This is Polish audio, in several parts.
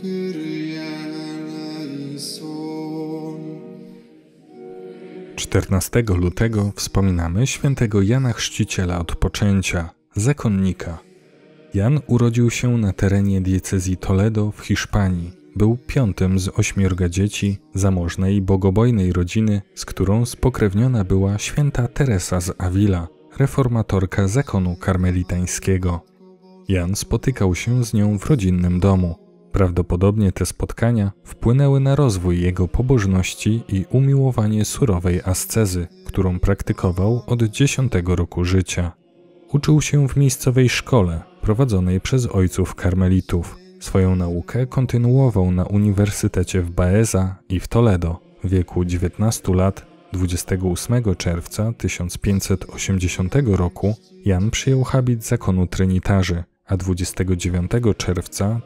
14 lutego wspominamy świętego Jana Chrzciciela od poczęcia, zakonnika. Jan urodził się na terenie diecezji Toledo w Hiszpanii. Był 5. z 8 dzieci zamożnej, bogobojnej rodziny, z którą spokrewniona była święta Teresa z Avila, reformatorka zakonu karmelitańskiego. Jan spotykał się z nią w rodzinnym domu. Prawdopodobnie te spotkania wpłynęły na rozwój jego pobożności i umiłowanie surowej ascezy, którą praktykował od 10 roku życia. Uczył się w miejscowej szkole, prowadzonej przez ojców karmelitów. Swoją naukę kontynuował na uniwersytecie w Baeza i w Toledo. W wieku 19 lat, 28 czerwca 1580 roku, Jan przyjął habit zakonu trynitarzy, a 29 czerwca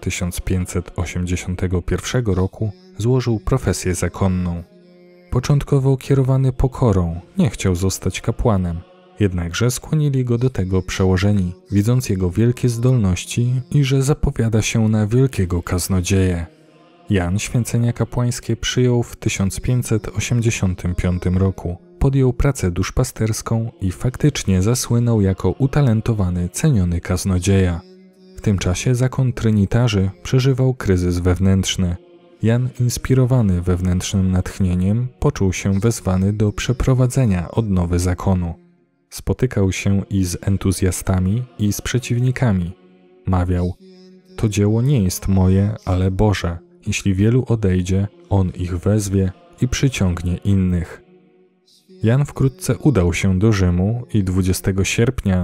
1581 roku złożył profesję zakonną. Początkowo kierowany pokorą, nie chciał zostać kapłanem. Jednakże skłonili go do tego przełożeni, widząc jego wielkie zdolności i że zapowiada się na wielkiego kaznodzieję. Jan święcenia kapłańskie przyjął w 1585 roku. Podjął pracę duszpasterską i faktycznie zasłynął jako utalentowany, ceniony kaznodzieja. W tym czasie zakon trynitarzy przeżywał kryzys wewnętrzny. Jan, inspirowany wewnętrznym natchnieniem, poczuł się wezwany do przeprowadzenia odnowy zakonu. Spotykał się i z entuzjastami, i z przeciwnikami. Mawiał: to dzieło nie jest moje, ale Boże. Jeśli wielu odejdzie, On ich wezwie i przyciągnie innych. Jan wkrótce udał się do Rzymu i 20 sierpnia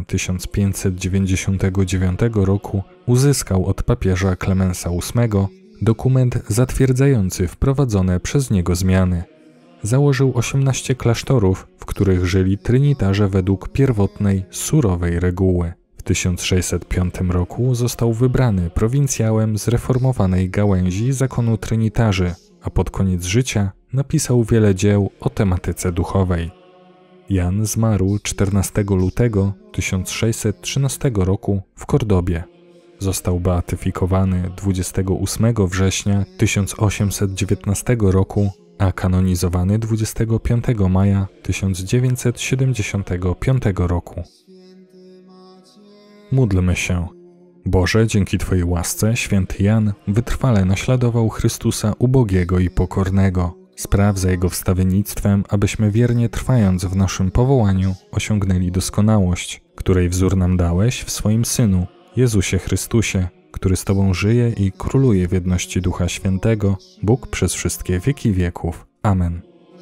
1599 roku uzyskał od papieża Klemensa VIII dokument zatwierdzający wprowadzone przez niego zmiany. Założył 18 klasztorów, w których żyli trinitarze według pierwotnej, surowej reguły. W 1605 roku został wybrany prowincjałem zreformowanej gałęzi zakonu trynitarzy, a pod koniec życia napisał wiele dzieł o tematyce duchowej. Jan zmarł 14 lutego 1613 roku w Kordobie. Został beatyfikowany 28 września 1819 roku, a kanonizowany 25 maja 1975 roku. Módlmy się. Boże, dzięki Twojej łasce święty Jan wytrwale naśladował Chrystusa ubogiego i pokornego. Spraw za Jego wstawiennictwem, abyśmy wiernie trwając w naszym powołaniu osiągnęli doskonałość, której wzór nam dałeś w swoim Synu, Jezusie Chrystusie, który z Tobą żyje i króluje w jedności Ducha Świętego, Bóg przez wszystkie wieki wieków. Amen.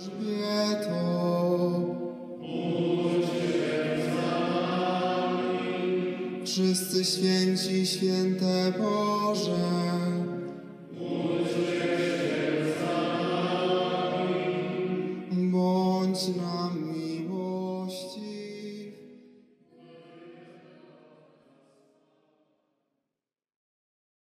Wszyscy święci, święte Boże, bądź na